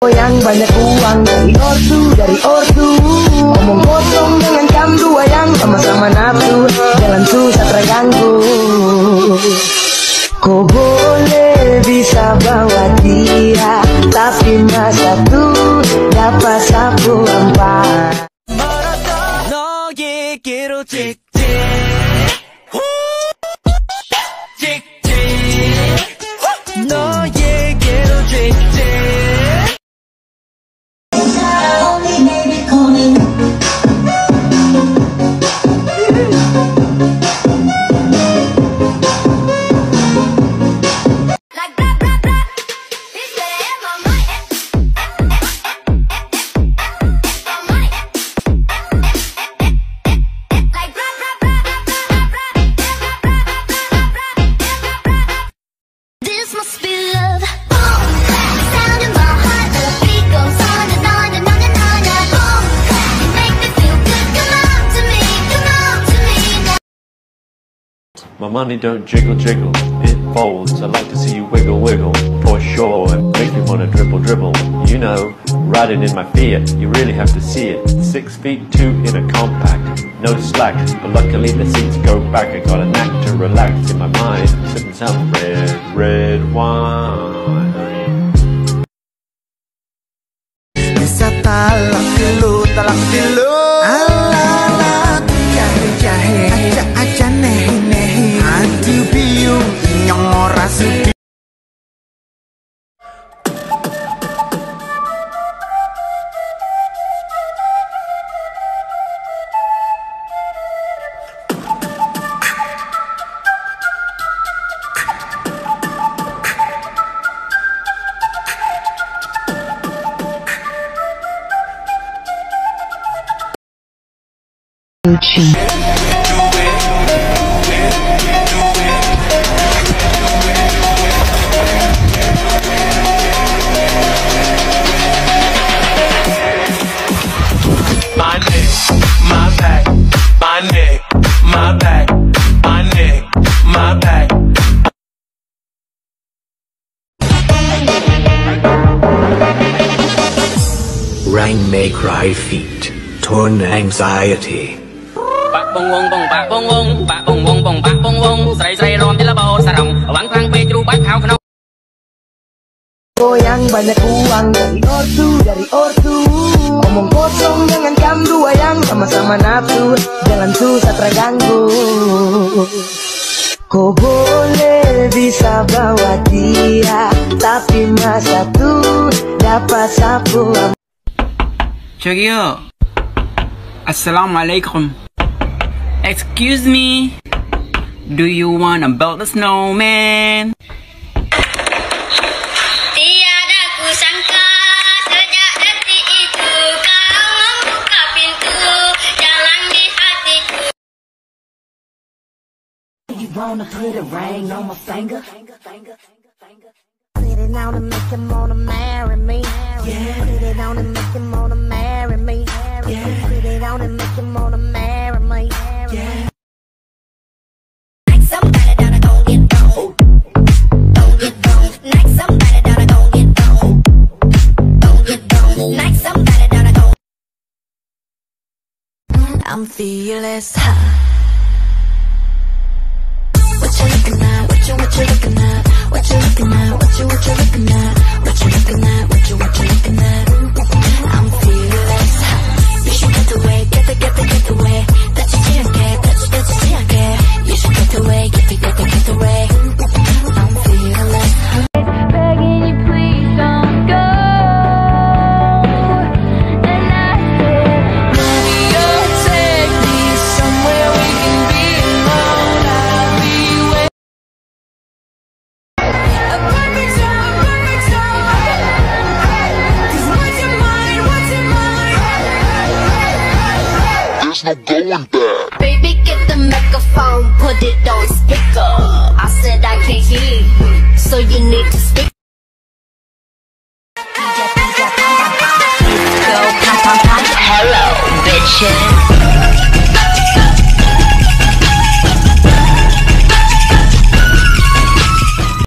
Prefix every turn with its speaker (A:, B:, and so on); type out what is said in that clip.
A: Yang banyak uang dari ortu omong kosong dengan candu yang sama-sama nafsu, jalan susah terganggu. Kau boleh bisa bawa dia, tapi masa tuh dapat sapu empat. 너에게로 찍찍 찍찍 너에게로 찍찍.
B: My money don't jiggle jiggle, it folds. I like to see you wiggle wiggle, for sure. Make me wanna dribble dribble. You know, riding in my Fiat, you really have to see it. 6'2" in a compact, no slack. But luckily the seats go back. I got a knack to relax in my mind, sipping some red wine.
C: Bisa talak tilu, ala jahe, aja nehi, aduh biung, nyong ora sudi.
D: My neck, my back, my neck, my back, my neck, my back.
C: Rain may cry feet, torn anxiety.
E: Bạc bông bông bông bạc bông bông bạc bông bông bông bạc bông bông sợi sợi lom tila bau sarong bang kang pe juru bak hau kno.
A: Yang banyak uang dari ortu omong kosong dengan candu yang sama-sama nafsu, jalan susah terganggu. Kau boleh bisa bawa dia, tapi masa tuh dapat sapu.
F: 저기요, Assalamualaikum. Excuse me, do you wanna build a snowman?
G: Tiada kusangka sejak detik itu kau membuka pintu jalan di hatiku.
H: You wanna put a ring on my finger? Put it on and make him wanna marry me. Yeah. Put it on and make him wanna marry me. Yeah. Put it on and make him wanna marry me. Yeah. Like somebody that I gon' get down. Don't get down. Like somebody that I gon' get down. Don't get down. Like somebody that I gon'. I'm fearless. What you looking at? What you looking at? What you looking at? What you looking at? What you looking at? What you looking at? I'm fearless. You should get away, get away. That's your chance, that's your chance. You should get away, get away. I'm fearless.
G: Begging you please don't go. And I said, maybe you'll take me somewhere we can be alone. I'll be waiting. A perfect storm. 'Cause what's in mind?
D: There's no going back.
G: Baby, get the microphone, put it on speaker. I said I can't hear you, so you need to speak.